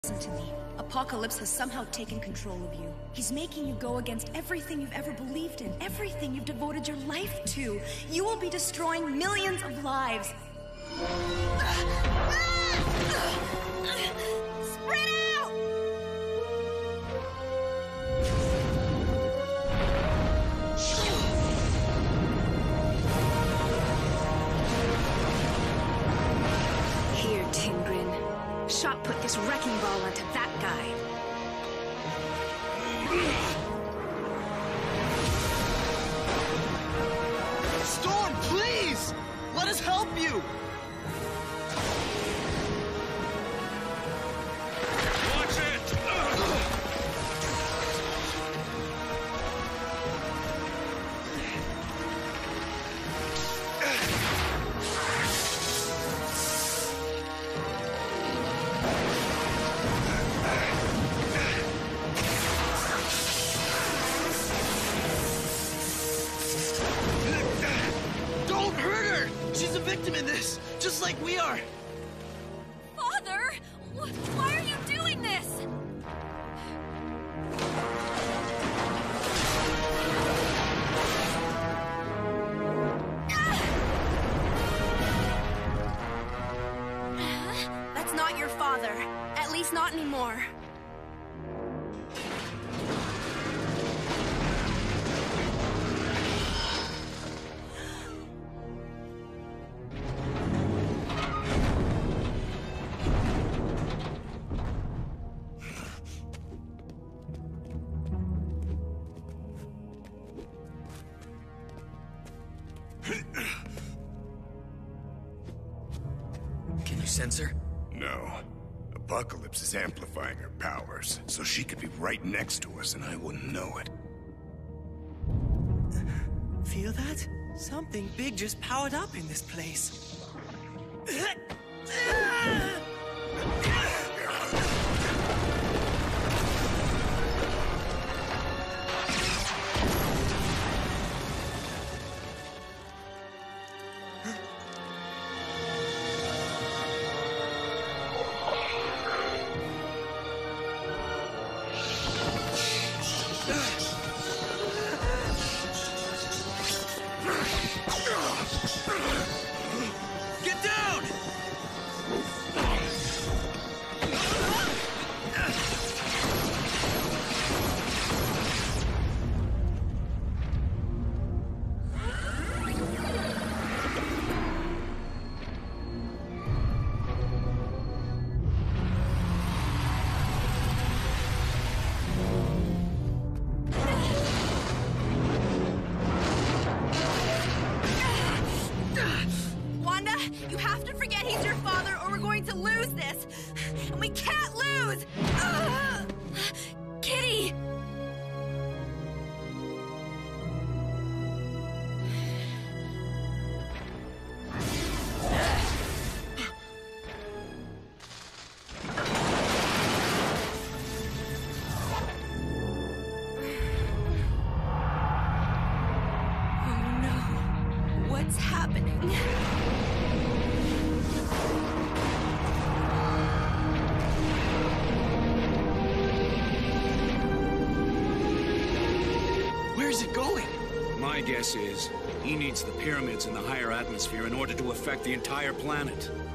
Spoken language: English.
Listen to me. Apocalypse has somehow taken control of you. He's making you go against everything you've ever believed in, everything you've devoted your life to. You will be destroying millions of lives. Spread out! Here, Tingrin. Shot put this wrecking ball onto that guy. Storm, please! Let us help you! Watch it! Don't hurt her! She's a victim in this, just like we are. Father! Why are you doing this? That's not your father. At least not anymore. Can you sense her? No. Apocalypse is amplifying her powers, so she could be right next to us and I wouldn't know it. Feel that? Something big just powered up in this place. Get down! Wanda, you have to forget he's your father or we're going to lose this. And we can't lose! Kitty! Oh no. What's happening? Where's it going? My guess is he needs the pyramids in the higher atmosphere in order to affect the entire planet.